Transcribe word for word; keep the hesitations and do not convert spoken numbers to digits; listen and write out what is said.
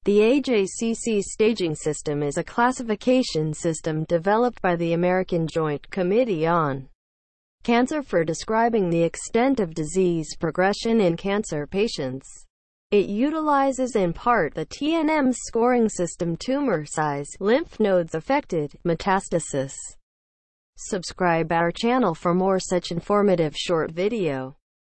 The A J C C staging system is a classification system developed by the American Joint Committee on Cancer for describing the extent of disease progression in cancer patients. It utilizes in part the T N M scoring system: tumor size, lymph nodes affected, metastasis. Subscribe our channel for more such informative short video.